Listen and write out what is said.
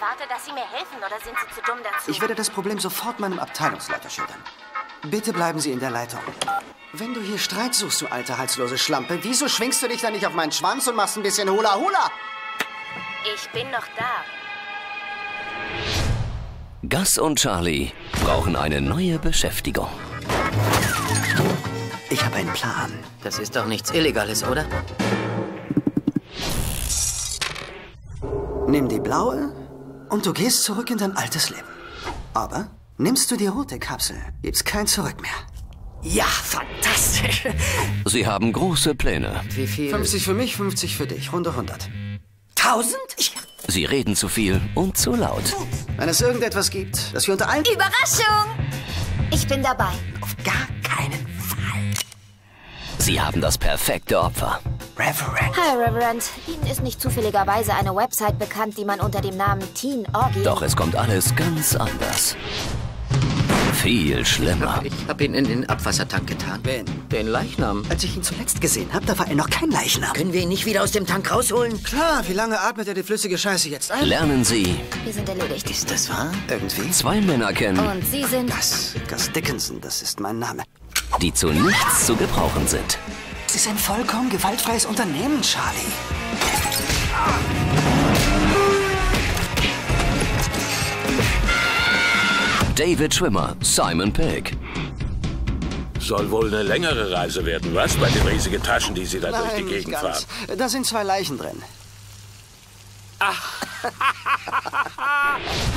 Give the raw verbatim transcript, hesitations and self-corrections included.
erwarte, dass Sie mir helfen, oder sind Sie zu dumm dazu? Ich werde das Problem sofort meinem Abteilungsleiter schildern. Bitte bleiben Sie in der Leitung. Wenn du hier Streit suchst, du alte halslose Schlampe, wieso schwingst du dich dann nicht auf meinen Schwanz und machst ein bisschen Hula-Hula? Ich bin noch da. Gus und Charlie brauchen eine neue Beschäftigung. Ich habe einen Plan. Das ist doch nichts Illegales, oder? Nimm die blaue und du gehst zurück in dein altes Leben. Aber nimmst du die rote Kapsel, gibt's kein Zurück mehr. Ja, fantastisch. Sie haben große Pläne. Wie viel? fünfzig für mich, fünfzig für dich. Runde hundert. Tausend? Sie reden zu viel und zu laut. Wenn es irgendetwas gibt, das wir unter allen... Überraschung! Ich bin dabei. Auf gar keinen Fall. Sie haben das perfekte Opfer. Reverend. Hi, Reverend. Ihnen ist nicht zufälligerweise eine Website bekannt, die man unter dem Namen Teen Orgy... Doch es kommt alles ganz anders. Viel schlimmer. Ich hab ihn in den Abwassertank getan. Wen? Den Leichnam. Als ich ihn zuletzt gesehen habe, da war er noch kein Leichnam. Können wir ihn nicht wieder aus dem Tank rausholen? Klar, wie lange atmet er die flüssige Scheiße jetzt ein? Lernen Sie Wir sind erledigt. Ist das wahr? Irgendwie. zwei Männer kennen, Und Sie sind... Das, Gus Dickinson, das ist mein Name. die zu nichts zu gebrauchen sind. Es ist ein vollkommen gewaltfreies Unternehmen, Charlie. David Schwimmer, Simon Pegg. Soll wohl eine längere Reise werden, was? Bei den riesigen Taschen, die Sie da durch die Nein, nicht Gegend ganz. fahren. Da sind zwei Leichen drin.